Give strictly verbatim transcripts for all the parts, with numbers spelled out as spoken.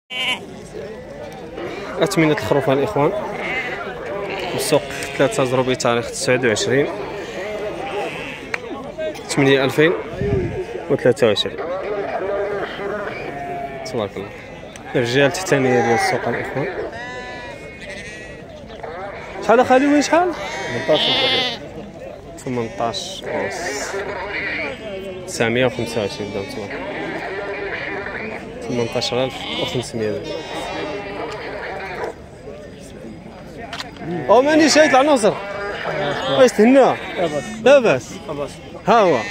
أثمنة الخروف الإخوان، السوق ثلاثة زروبي تاريخ تسعة وعشرين ثمانية ألفين وثلاثة وعشرين. تبارك الله. الرجال الثانية ديال السوق الإخوان. شحال أخالي وين شحال؟ ثمنطاش ونص تسعمية وخمسة وعشرين درهم. تبارك ثمنطاش ألف وخمسمية درهم. او ماني شايط العناصر واش تهنا لا باس ها هو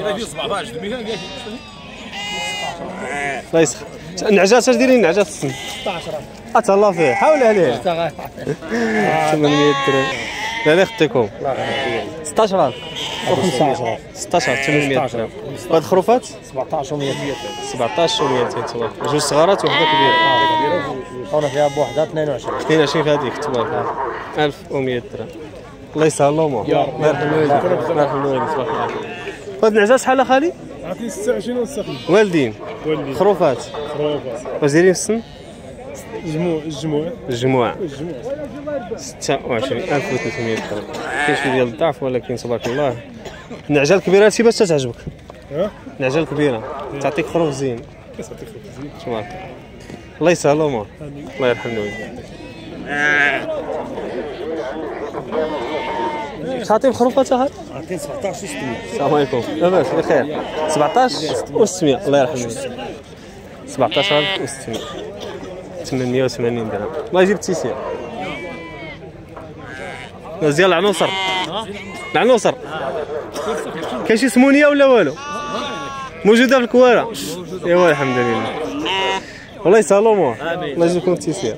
الله يسخر. النعجات اش دايرين النعجات السن ستطاش اتهلا فيه حاول عليه ثمانمية درهم. لا لا يخطيكم ستطاش ألف وخمسمية ستطاش ألف ثمانمية درهم. وهاد الخروفات سبعطاش وميتين سبعطاش وميتين. تبارك جوج صغارات وحده كبيره. هنا فيها بوحده اثنين وعشرين اثنين وعشرين في هذيك. تبارك ألف ومية درهم. الله يسهل الامور. الله يرحم الوالدين الله يرحم الوالدين. تبارك الله. هاد النعجات شحال اخالي؟ عطيني ستة وعشرين ونص. والدين والدين خروفات خروفات واش دايرين في السن؟ الجموع الجموع الجموع الجموع ستة وعشرين ألف وثلاثمية درهم. كاين شويه ديال الضعف ولكن تبارك الله. النعجه الكبيره هادشي باش تعجبك. ها النعجه الكبيره تعطيك خروف زين. كتعطيك خروف زين تبارك الله. الله يسهل الامور. الله يرحم الوالدين. تعطيهم خروفات اخر؟ عطيني سبعطاش وستمية. السلام عليكم. لاباس بخير. سبعطاش وستمية. الله يرحم الوالدين. سبعطاش ألف وستمية ثمانمية وثمانين درهم. الله يجيب التيسير. ديال العنوصر العنوصر كاين شي سمونيه ولا والو؟ موجوده في الكواره. ايوا الحمد لله. والله يسهل الامور. الله يجيبكم التيسير.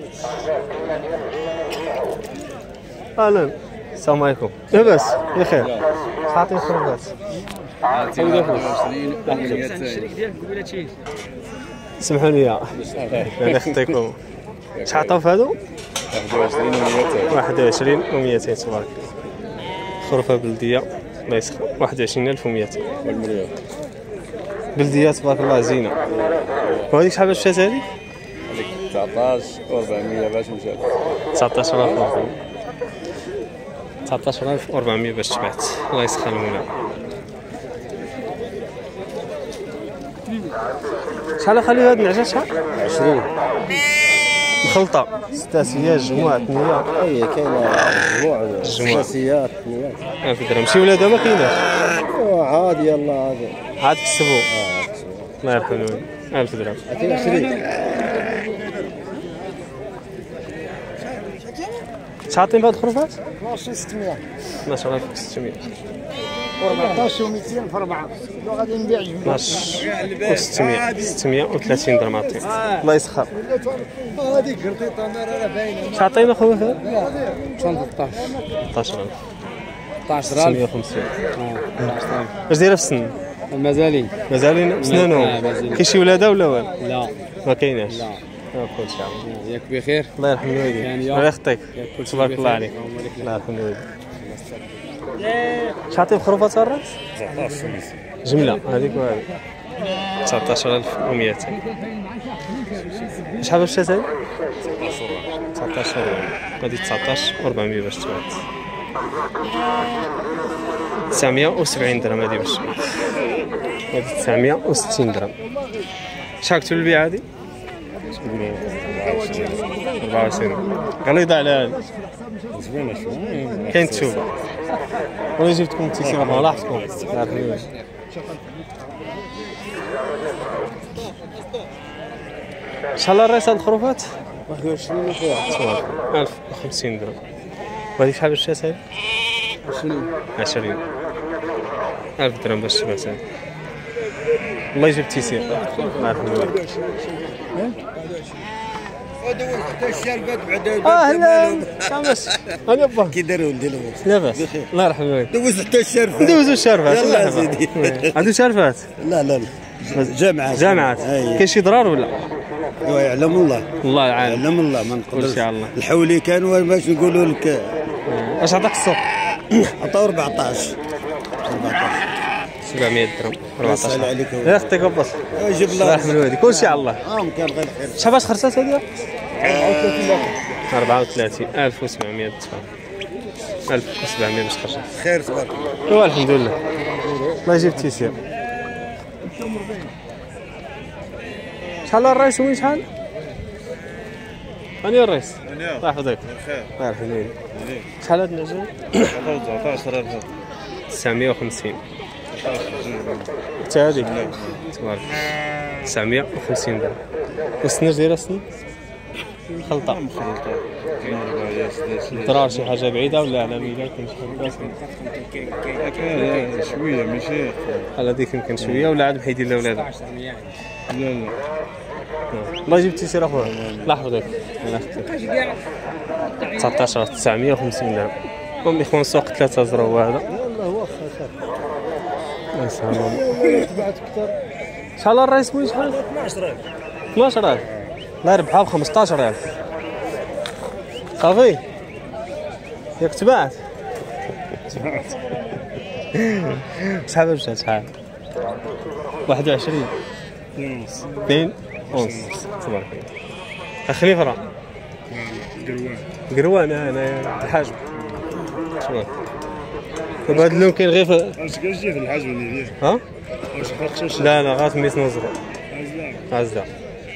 اهلا السلام عليكم. لاباس بخير. تعطيني خروفات سمحوا لي الله يخطيكم. شحال عطاو في هادو؟ واحد وعشرين وميتين. تبارك خروفه بلديه الله يسخر. واحد وعشرين ألف وميتين بلديه. تبارك الله زينه. وهذيك شحال باش مشات هذيك؟ هذيك تسعطاش وأربعمية باش مشات. تسعطاش ألف وأربعمية تسعطاش ألف وأربعمية باش تباعت. الله يسخر المولى. شحال اخليو هاد النعجه شحال؟ عشرين مخلطه ستة سياج جموع ثمانية. اي كاينه جموع الجموع. سياسيات ثمانية ألف درهم. شي ولادها ما كايناش عادي يلا عادي عاد كسبوا. الله يرحم الوالدين. ألف درهم. عطيني عشرين. شحال بهاد الخروفات؟ اثناش وستمية اثناش ألف وستمية أربعطاش وميتين في أربعة غادي نبيع اثناش وستمية ستمية وثلاثين درهم. عطيك الله يسخر. هذيك قرطيطه انا راه باينه. شحال عطينا خويا؟ ثلاطاش ثلاطاش ألف ثلاطاش ستمية وخمسين. واش دايره في السن؟ المزالين مازالين بسنانهم. كاين شي ولادها ولا والو؟ لا ما كايناش. لا كل شيء. ياك بخير. الله يرحم الوالدين. الله يخطيك. تبارك الله عليك. الله يرحم الوالدين. شحال عطيهم خروفات الراس؟ تسعطاش جمله هذيك وهذيك تسعطاش ألف وميتين. شحال باش مشات هذه؟ تسعطاش أربعمية. هذه تسعطاش أربعمية باش تباعت. تسعمية وسبعين درهم هذه باش تباعت. هذه تسعمية وستين درهم. شحال كتب البيع هذه؟ أربعة وعشرين. غليظة على هذه. زوينه شويه. كاين تشوفه. وانا جبتكم التيسير الله لاحظتكم. شحال الراس هاد الخروفات؟ واحد وعشرين وفيها ألف وخمسين درهم. وهذيك شحال باش تشات هادي؟ عشرين عشرين ألف درهم باش تباع هادي. الله يجيب التيسير. الله يرحم الوالدين. اه لا خمس انا با كي داروا ولدي لاباس. الله يرحم الوالدين. دوز حتى الشرفه. ندوزو الشرفات. يلا سيدي. عنده شرفات؟ لا لا لا جامعات جامعات. كاين شي ضرار ولا؟ يعلم الله. الله يعلم. يعلم الله ما كل نقدرش. شيء على الله. الحولي كان باش نقولوا لك اش عطاك السوق؟ عطاو أربعطاش. سبعمية درهم أربعطاش. يسهل عليك يا اختي قبص جيب الله يرحم الوالدين كلشي على الله. اه كان غير خير. شحال باش خرجت هذه؟ أربعة وثلاثين أربعة وثلاثين ألف وسبعمية درهم. ألف وسبعمية باش خرجت. خير تبارك الله. ايوا الحمد لله. الله يجيب التيسير. شحال الرئيس وين شحال؟ هاني الرئيس. الله يحفظك. بخير. الله يرحم الوالدين. شحال هاد النجم؟ تسعطاش ألف. تسعمية وخمسين. حتى هادي تبارك تسعمية وخمسين درهم. والسنج دايره السن؟ خلطة مخلطة. ضرار شي حاجة بعيدة ولا على ميلاد كنت كاين شوية ماشي. بحال هاديك يمكن شوية ولا عاد محيدين لولادها. لا لا. الله يجيب التيسير اخويا الله يحفظك الله يحفظك. تسعطاش تسعمية وخمسين درهم. المهم اخوان السوق ثلاثة زرو هذا. يلاه واخا خير. الله يسهلهم. تبعت اكثر. شحال الرئيس وين شحال؟ اثناش ألف. اثناش ألف. الله يربحها ب خمسطاش ألف. صافي ياك تباعت. شحال مشات شحال؟ واحد وعشرين. اثنين ونص تبارك الله. خليفة راه قروان. قروان انا الحاجب. تبارك دابا هاد اللون كاين غير في اش كتجي في الحاجب اللي ديال. ها؟ واش فرقتش؟ لا لا غات ميت نزرو عزلان. غازدا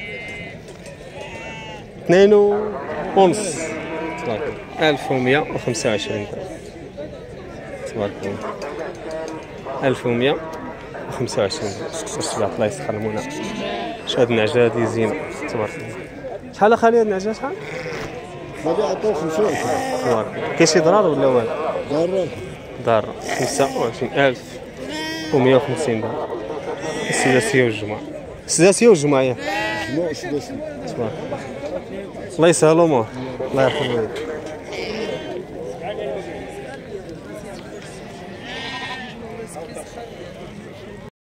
اثنين ونص تبارك الله. ألف ومية وخمسة وعشرين درهم تبارك الله. ألف ومية وخمسة وعشرين درهم. الصباح الله يسخر المنى. شو هاد النعجة هادي زينة تبارك الله. شحال اخالي هاد النعجة شحال؟ غادي عطوه خمسة وعشرين. تبارك الله. كاين شي ضرار ولا والو؟ ضرر. دار خمسة وعشرين ألف ومية وخمسين درهم. السداسية والجمعة. السداسية والجمعة ياك. جموع سداسي. تبارك الله. الله يسهل امور الله يرحم الوالدين.